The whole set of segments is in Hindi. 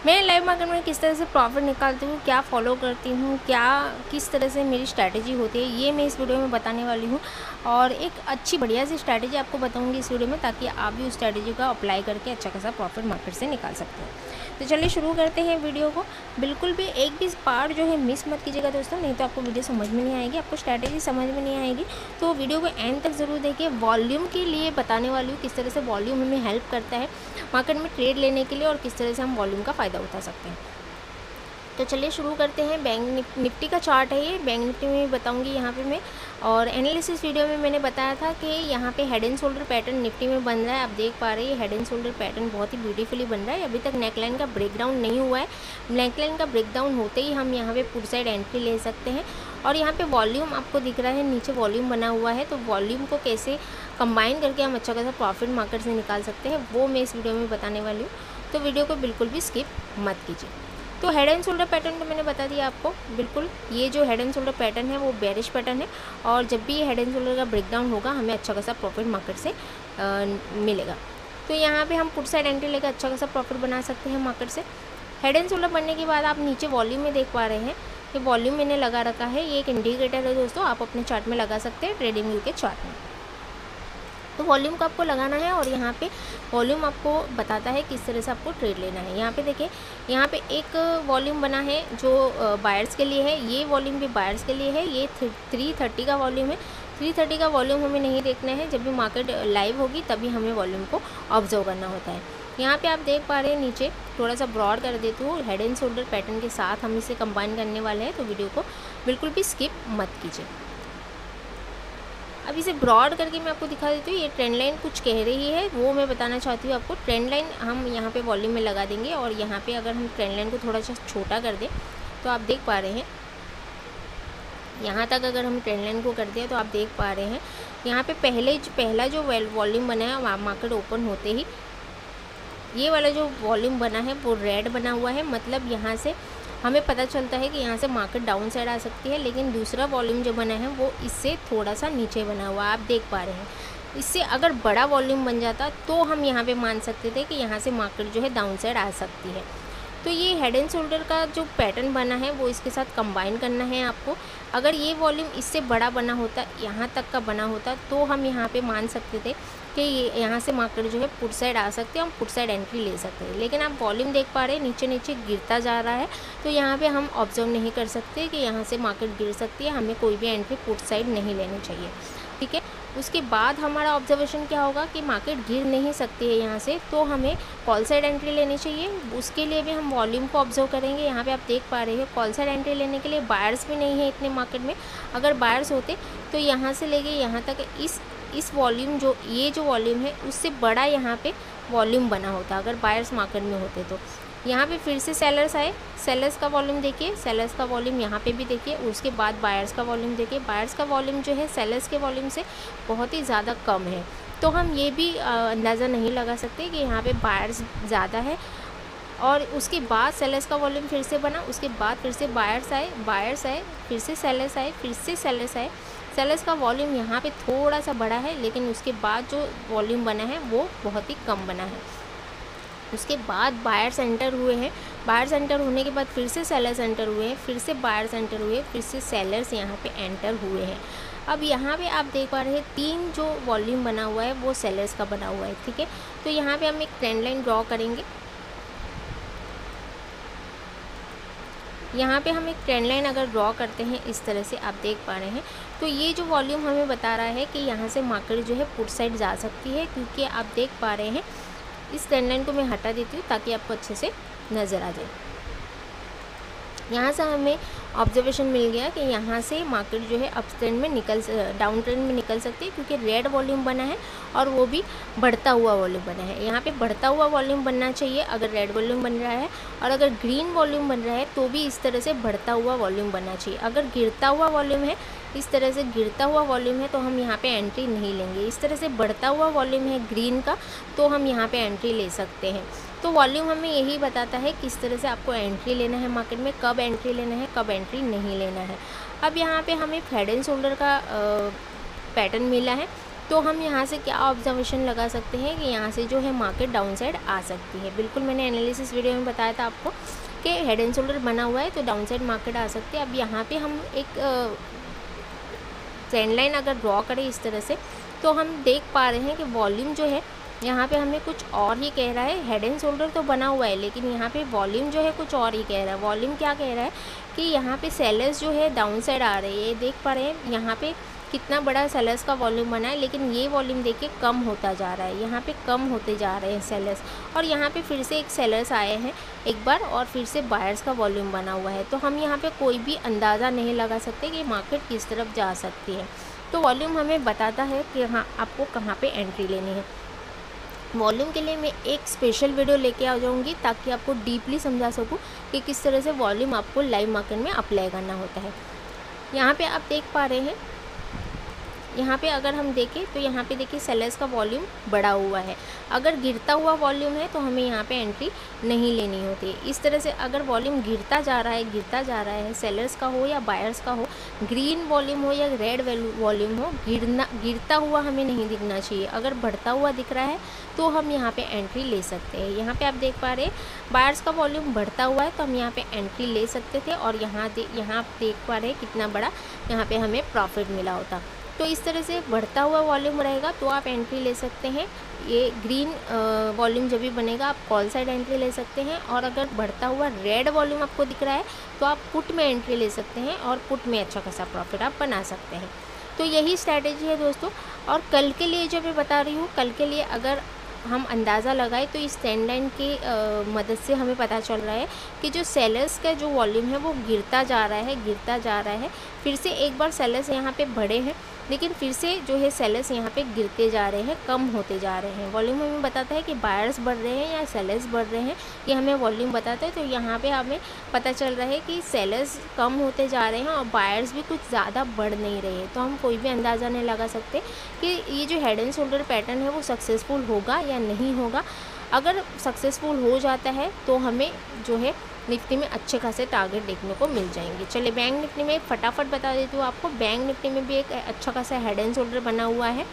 मैं लाइव मार्केट में किस तरह से प्रॉफिट निकालती हूँ, क्या फॉलो करती हूँ, क्या किस तरह से मेरी स्ट्रैटेजी होती है, ये मैं इस वीडियो में बताने वाली हूँ। और एक अच्छी बढ़िया सी स्ट्रैटेजी आपको बताऊँगी इस वीडियो में, ताकि आप भी उस स्ट्रैटेजी का अप्लाई करके अच्छा खासा प्रॉफिट मार्केट से निकाल सकते हैं। तो चलिए शुरू करते हैं वीडियो को। बिल्कुल भी एक भी पार्ट जो है मिस मत कीजिएगा दोस्तों, नहीं तो आपको वीडियो समझ में नहीं आएगी, आपको स्ट्रैटेजी समझ में नहीं आएगी। तो वीडियो को एंड तक ज़रूर देखिए। वॉल्यूम के लिए बताने वाली हूँ किस तरह से वॉल्यूम हमें हेल्प करता है मार्केट में ट्रेड लेने के लिए, और किस तरह से हम वॉल्यूम का फ़ायदा उठा सकते हैं। तो चलिए शुरू करते हैं। बैंक निफ्टी का चार्ट है ये, बैंक निफ्टी में बताऊंगी यहाँ पे मैं। और एनालिसिस वीडियो में मैंने बताया था कि यहाँ पे head and shoulder pattern Nifty में बन रहा है। आप देख पा रहे हैं हेड एंड शोल्डर पैटर्न बहुत ही ब्यूटीफुली बन रहा है। अभी तक नेकलाइन का ब्रेकडाउन नहीं हुआ है। नेकलाइन का ब्रेकडाउन होते ही हम यहाँ पे पुट साइड एंट्री ले सकते हैं। और यहाँ पे वॉल्यूम आपको दिख रहा है, नीचे वॉल्यूम बना हुआ है। तो वॉल्यूम को कैसे कंबाइन करके हम अच्छा खासा प्रॉफिट मार्केट से निकाल सकते हैं, वो मैं इस वीडियो में बताने वाली हूँ। तो वीडियो को बिल्कुल भी स्किप मत कीजिए। तो हेड एंड शोल्डर पैटर्न तो मैंने बता दिया आपको। बिल्कुल ये जो हेड एंड शोल्डर पैटर्न है वो बेरिश पैटर्न है, और जब भी ये हेड एंड शोल्डर का ब्रेकडाउन होगा हमें अच्छा खासा प्रॉफिट मार्केट से मिलेगा। तो यहाँ पे हम पुट साइड एंट्री लेकर अच्छा खासा प्रॉफिट बना सकते हैं मार्केट से। हेड एंड शोल्डर बनने के बाद आप नीचे वॉल्यूम में देख पा रहे हैं, ये वॉल्यूम मैंने लगा रखा है। ये एक इंडिकेटर है दोस्तों, आप अपने चार्ट में लगा सकते हैं, ट्रेडिंग व्यू के चार्ट में। तो वॉल्यूम को आपको लगाना है, और यहाँ पे वॉल्यूम आपको बताता है किस तरह से आपको ट्रेड लेना है। यहाँ पे देखिए, यहाँ पे एक वॉल्यूम बना है जो बायर्स के लिए है, ये वॉल्यूम भी बायर्स के लिए है। ये 330 का वॉल्यूम है। 330 का वॉल्यूम हमें नहीं देखना है, जब भी मार्केट लाइव होगी तभी हमें वॉल्यूम को ऑब्जर्व करना होता है। यहाँ पे आप देख पा रहे हैं, नीचे थोड़ा सा ब्रॉड कर देती हूँ। हेड एंड शोल्डर पैटर्न के साथ हम इसे कंबाइन करने वाले हैं, तो वीडियो को बिल्कुल भी स्किप मत कीजिए। अब इसे ब्रॉड करके मैं आपको दिखा देती हूँ। ये ट्रेंड लाइन कुछ कह रही है, वो मैं बताना चाहती हूँ आपको। ट्रेंड लाइन हम यहाँ पे वॉल्यूम में लगा देंगे, और यहाँ पे अगर हम ट्रेंड लाइन को थोड़ा सा छोटा कर दें तो आप देख पा रहे हैं, यहाँ तक अगर हम ट्रेंड लाइन को कर दिया तो आप देख पा रहे हैं यहाँ पे पहला जो वॉल्यूम बना है मार्केट ओपन होते ही, ये वाला जो वॉल्यूम बना है वो रेड बना हुआ है। मतलब यहाँ से हमें पता चलता है कि यहाँ से मार्केट डाउन साइड आ सकती है। लेकिन दूसरा वॉल्यूम जो बना है वो इससे थोड़ा सा नीचे बना हुआ है, आप देख पा रहे हैं। इससे अगर बड़ा वॉल्यूम बन जाता तो हम यहाँ पे मान सकते थे कि यहाँ से मार्केट जो है डाउन साइड आ सकती है। तो ये हेड एंड शोल्डर का जो पैटर्न बना है वो इसके साथ कंबाइन करना है आपको। अगर ये वॉल्यूम इससे बड़ा बना होता, यहाँ तक का बना होता, तो हम यहाँ पे मान सकते थे कि ये यहाँ से मार्केट जो है पुट साइड आ सकते हैं, हम पुट साइड एंट्री ले सकते हैं। लेकिन आप वॉल्यूम देख पा रहे हैं नीचे नीचे गिरता जा रहा है, तो यहाँ पे हम ऑब्जर्व नहीं कर सकते कि यहाँ से मार्केट गिर सकती है। हमें कोई भी एंट्री पुट साइड नहीं लेनी चाहिए, ठीक है। उसके बाद हमारा ऑब्जर्वेशन क्या होगा कि मार्केट गिर नहीं सकती है यहाँ से, तो हमें कॉल साइड एंट्री लेनी चाहिए। उसके लिए भी हम वॉल्यूम को ऑब्जर्व करेंगे। यहाँ पे आप देख पा रहे हैं कॉल साइड एंट्री लेने के लिए बायर्स भी नहीं है इतने मार्केट में। अगर बायर्स होते तो यहाँ से लेके यहाँ तक इस वॉल्यूम जो ये जो वॉल्यूम है उससे बड़ा यहाँ पे वॉल्यूम बना होता अगर बायर्स मार्केट में होते। तो यहाँ पे फिर से सेलर्स आए, सेलर्स का वॉल्यूम देखिए, सेलर्स का वॉल्यूम यहाँ पे भी देखिए। उसके बाद बायर्स का वॉल्यूम देखिए, बायर्स का वॉल्यूम जो है सेलर्स के वॉल्यूम से बहुत ही ज़्यादा कम है। तो हम ये भी अंदाज़ा नहीं लगा सकते कि यहाँ पे बायर्स ज़्यादा है। और उसके बाद सेलर्स का वॉल्यूम फिर से बना, उसके बाद फिर से बायर्स आए, फिर से सेलर्स आए, फिर से सेलर्स आए। सेलर्स का वॉल्यूम यहाँ पे थोड़ा सा बड़ा है, लेकिन उसके बाद जो वॉल्यूम बना है वो बहुत ही कम बना है। उसके बाद बायर्स एंटर हुए हैं, बायर्स एंटर होने के बाद फिर से सेलर्स एंटर हुए हैं, फिर से बायर्स एंटर हुए, फिर से सेलर्स यहाँ पे एंटर हुए हैं। अब यहाँ पे आप देख पा रहे हैं 3 जो वॉल्यूम बना हुआ है वो सेलर्स का बना हुआ है, ठीक है। तो यहाँ पे हम एक ट्रेंड लाइन ड्रॉ करेंगे। यहाँ पे हम एक ट्रेंड लाइन अगर ड्रॉ करते हैं इस तरह से, आप देख पा रहे हैं, तो ये जो वॉल्यूम हमें बता रहा है कि यहाँ से मार्केट जो है पुट साइड जा सकती है। क्योंकि आप देख पा रहे हैं, इस ट्रेंड लाइन को मैं हटा देती हूँ ताकि आपको अच्छे से नज़र आ जाए। यहाँ से हमें ऑब्जर्वेशन मिल गया कि यहाँ से मार्केट जो है अप ट्रेंड में डाउन ट्रेंड में निकल सकती है, क्योंकि रेड वॉल्यूम बना है और वो भी बढ़ता हुआ वॉल्यूम बना है। यहाँ पे बढ़ता हुआ वॉल्यूम बनना चाहिए अगर रेड वॉल्यूम बन रहा है, और अगर ग्रीन वॉल्यूम बन रहा है तो भी इस तरह से बढ़ता हुआ वॉल्यूम बनना चाहिए। अगर गिरता हुआ वॉल्यूम है, इस तरह से गिरता हुआ वॉल्यूम है, तो हम यहाँ पे एंट्री नहीं लेंगे। इस तरह से बढ़ता हुआ वॉल्यूम है ग्रीन का, तो हम यहाँ पे एंट्री ले सकते हैं। तो वॉल्यूम हमें यही बताता है किस तरह से आपको एंट्री लेना है मार्केट में, कब एंट्री लेना है, कब एंट्री नहीं लेना है। अब यहाँ पे हमें हेड एंड शोल्डर का पैटर्न मिला है, तो हम यहाँ से क्या ऑब्जर्वेशन लगा सकते हैं कि यहाँ से जो है मार्केट डाउन साइड आ सकती है। बिल्कुल मैंने एनालिसिस वीडियो में बताया था आपको कि हेड एंड शोल्डर बना हुआ है तो डाउन साइड मार्केट आ सकती है। अब यहाँ पे हम एक ट्रेंड लाइन अगर ड्रॉ करें इस तरह से, तो हम देख पा रहे हैं कि वॉल्यूम जो है यहाँ पे हमें कुछ और ही कह रहा है। हेड एंड शोल्डर तो बना हुआ है, लेकिन यहाँ पे वॉल्यूम जो है कुछ और ही कह रहा है। वॉल्यूम क्या कह रहा है कि यहाँ पे सेलर्स जो है डाउन साइड आ रहे हैं। देख पा रहे हैं यहाँ पे कितना बड़ा सेलर्स का वॉल्यूम बना है, लेकिन ये वॉल्यूम देखिए कम होता जा रहा है। यहाँ पे कम होते जा रहे हैं सेलर्स, और यहाँ पे फिर से एक सेलर्स आए हैं एक बार, और फिर से बायर्स का वॉल्यूम बना हुआ है। तो हम यहाँ पे कोई भी अंदाज़ा नहीं लगा सकते कि मार्केट किस तरफ जा सकती है। तो वॉल्यूम हमें बताता है कि हाँ आपको कहाँ पे एंट्री लेनी है। वॉल्यूम के लिए मैं एक स्पेशल वीडियो लेके आ जाऊँगी ताकि आपको डीपली समझा सकूँ कि किस तरह से वॉल्यूम आपको लाइव मार्केट में अप्लाई करना होता है। यहाँ पे आप देख पा रहे हैं, यहाँ पे अगर हम देखें तो यहाँ पे देखिए सेलर्स का वॉल्यूम बढ़ा हुआ है। अगर गिरता हुआ वॉल्यूम है तो हमें यहाँ पे एंट्री नहीं लेनी होती है। इस तरह से अगर वॉल्यूम गिरता जा रहा है सेलर्स का हो या बायर्स का हो, ग्रीन वॉल्यूम हो या रेड वॉल्यूम हो, गिरता हुआ हमें नहीं दिखना चाहिए। अगर बढ़ता हुआ दिख रहा है तो हम यहाँ पे एंट्री ले सकते हैं। यहाँ पे आप देख पा रहे हैं बायर्स का वॉल्यूम बढ़ता हुआ है तो हम यहाँ पे एंट्री ले सकते थे, और यहाँ आप देख पा रहे हैं कितना बड़ा यहाँ पे हमें प्रॉफिट मिला होता। तो इस तरह से बढ़ता हुआ वॉल्यूम रहेगा तो आप एंट्री ले सकते हैं। ये ग्रीन वॉल्यूम जब भी बनेगा आप कॉल साइड एंट्री ले सकते हैं, और अगर बढ़ता हुआ रेड वॉल्यूम आपको दिख रहा है तो आप पुट में एंट्री ले सकते हैं, और पुट में अच्छा खासा प्रॉफिट आप बना सकते हैं। तो यही स्ट्रैटेजी है दोस्तों। और कल के लिए जो मैं बता रही हूँ, कल के लिए अगर हम अंदाज़ा लगाए तो इस ट्रेंड लाइन की मदद से हमें पता चल रहा है कि जो सेलर्स का जो वॉल्यूम है वो गिरता जा रहा है। फिर से एक बार सेलर्स यहाँ पे बढ़े हैं, लेकिन फिर से जो है सेलर्स यहाँ पे गिरते जा रहे हैं, कम होते जा रहे हैं। वॉल्यूम हमें बताता है कि बायर्स बढ़ रहे हैं या सेलर्स बढ़ रहे हैं, ये हमें वॉल्यूम बताता है। तो यहाँ पे हमें पता चल रहा है कि सेलर्स कम होते जा रहे हैं और बायर्स भी कुछ ज़्यादा बढ़ नहीं रहे हैं। तो हम कोई भी अंदाज़ा नहीं लगा सकते कि ये जो हेड एंड शोल्डर पैटर्न है वो सक्सेसफुल होगा या नहीं होगा। अगर सक्सेसफुल हो जाता है तो हमें जो है निफ्टी में अच्छे खासे टारगेट देखने को मिल जाएंगे। चलिए बैंक निफ्टी में फटाफट बता देती हूँ आपको। बैंक निफ्टी में भी एक अच्छा खासा हेड एंड शोल्डर बना हुआ है।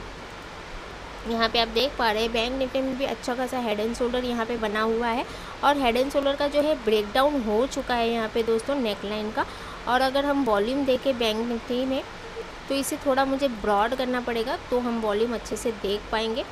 यहाँ पे आप देख पा रहे हैं बैंक निफ्टी में भी अच्छा खासा हेड एंड शोल्डर यहाँ पे बना हुआ है, और हेड एंड शोल्डर का जो है ब्रेकडाउन हो चुका है यहाँ पे दोस्तों नेक लाइन का। और अगर हम वॉल्यूम देखें बैंक निफ्टी में तो इसे थोड़ा मुझे ब्रॉड करना पड़ेगा तो हम वॉल्यूम अच्छे से देख पाएंगे।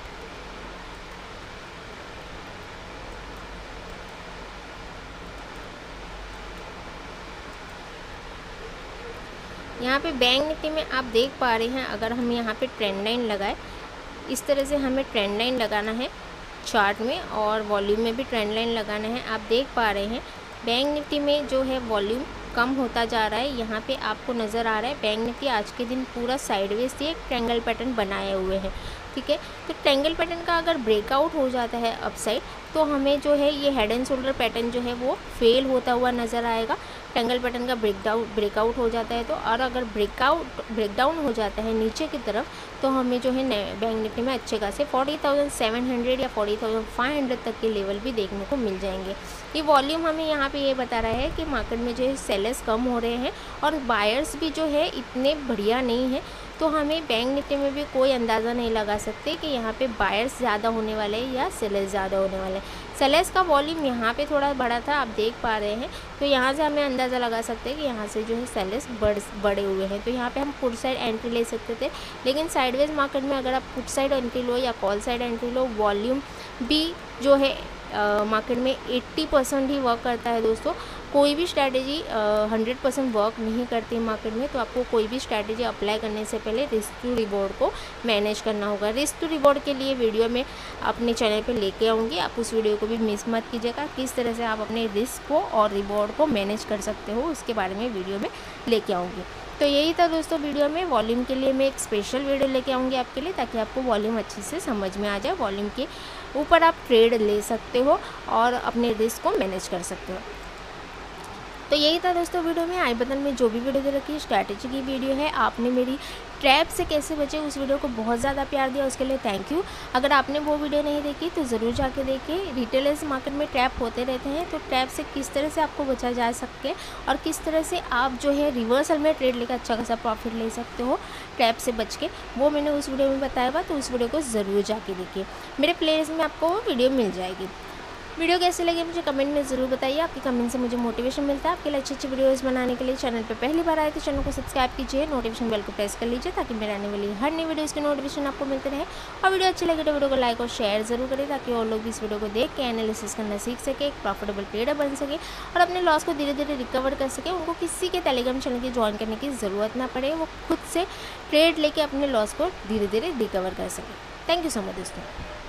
यहाँ पे बैंक निफ्टी में आप देख पा रहे हैं, अगर हम यहाँ पे ट्रेंड लाइन लगाए, इस तरह से हमें ट्रेंड लाइन लगाना है चार्ट में, और वॉल्यूम में भी ट्रेंड लाइन लगाना है। आप देख पा रहे हैं बैंक निफ्टी में जो है वॉल्यूम कम होता जा रहा है। यहाँ पे आपको नज़र आ रहा है बैंक निफ्टी आज के दिन पूरा साइडवेज से एक ट्रायंगल पैटर्न बनाए हुए हैं, ठीक है। तो ट्रायंगल पैटर्न का अगर ब्रेकआउट हो जाता है अपसाइड तो हमें जो है ये हेड एंड शोल्डर पैटर्न जो है वो फेल होता हुआ नज़र आएगा। ट्रायंगल पैटर्न का ब्रेकआउट हो जाता है तो, और अगर ब्रेकडाउन हो जाता है नीचे की तरफ तो हमें जो है बैंक निफ्टी में अच्छे खासे 40,700 या 40,500 तक के लेवल भी देखने को मिल जाएंगे। ये वॉल्यूम हमें यहाँ पे ये बता रहा है कि मार्केट में जो है सेलर्स कम हो रहे हैं और बायर्स भी जो है इतने बढ़िया नहीं है। तो हमें बैंक निफ्टी में भी कोई अंदाज़ा नहीं लगा सकते कि यहाँ पे बायर्स ज़्यादा होने वाले हैं या सेलर्स ज़्यादा होने वाले हैं। सेलर्स का वॉल्यूम यहाँ पे थोड़ा बड़ा था, आप देख पा रहे हैं। तो यहाँ से हमें अंदाज़ा लगा सकते हैं कि यहाँ से जो है सेलर्स बढ़े हुए हैं। तो यहाँ पे हम पुट साइड एंट्री ले सकते थे, लेकिन साइडवेज मार्केट में अगर आप पुट साइड एंट्री लो या कॉल साइड एंट्री लो, वॉल्यूम भी जो है मार्केट में 80% ही वर्क करता है दोस्तों। कोई भी स्ट्रैटेजी 100% वर्क नहीं करती मार्केट में। तो आपको कोई भी स्ट्रैटेजी अप्लाई करने से पहले रिस्क टू रिवॉर्ड को मैनेज करना होगा। रिस्क टू रिवॉर्ड के लिए वीडियो में अपने चैनल पे लेके आऊँगी, आप उस वीडियो को भी मिस मत कीजिएगा। किस तरह से आप अपने रिस्क को और रिवॉर्ड को मैनेज कर सकते हो उसके बारे में वीडियो में लेके आऊँगी। तो यही था दोस्तों वीडियो में। वॉल्यूम के लिए मैं एक स्पेशल वीडियो लेके आऊँगी आपके लिए, ताकि आपको वॉल्यूम अच्छे से समझ में आ जाए। वॉल्यूम के ऊपर आप ट्रेड ले सकते हो और अपने रिस्क को मैनेज कर सकते हो। तो यही था दोस्तों वीडियो में। आई बटन में जो भी वीडियो दे रखी है स्ट्रैटेजी की वीडियो है। आपने मेरी ट्रैप से कैसे बचे उस वीडियो को बहुत ज़्यादा प्यार दिया, उसके लिए थैंक यू। अगर आपने वो वीडियो नहीं देखी तो ज़रूर जाके देखिए। रिटेलर्स मार्केट में ट्रैप होते रहते हैं, तो ट्रैप से किस तरह से आपको बचा जा सके और किस तरह से आप जो है रिवर्सल में ट्रेड लेकर अच्छा खासा प्रॉफिट ले सकते हो ट्रैप से बच के, वो मैंने उस वीडियो में बताया हुआ। तो उस वीडियो को ज़रूर जाके देखिए, मेरे प्लेलिस्ट में आपको वो वीडियो मिल जाएगी। वीडियो कैसे लगे मुझे कमेंट में ज़रूर बताइए। आपके कमेंट से मुझे मोटिवेशन मिलता है आपके लिए अच्छी अच्छी वीडियोस बनाने के लिए। चैनल पे पहली बार आए तो चैनल को सब्सक्राइब कीजिए, नोटिफिकेशन बेल को प्रेस कर लीजिए ताकि मेरे आने वाली हर नई वीडियोस की नोटिफिकेशन आपको मिलते रहे। और वीडियो अच्छी लगे तो वीडियो को लाइक और शेयर ज़रूर करें ताकि और लोग भी इस वीडियो को देख के एनालिसिस करना सीख सके, एक प्रॉफिटेबल ट्रेडर बन सके और अपने लॉस को धीरे धीरे रिकवर कर सके। उनको किसी के टेलीग्राम चैनल की ज्वाइन करने की ज़रूरत ना पड़े, वो खुद से ट्रेड लेके अपने लॉस को धीरे धीरे रिकवर कर सके। थैंक यू सो मच दोस्तों।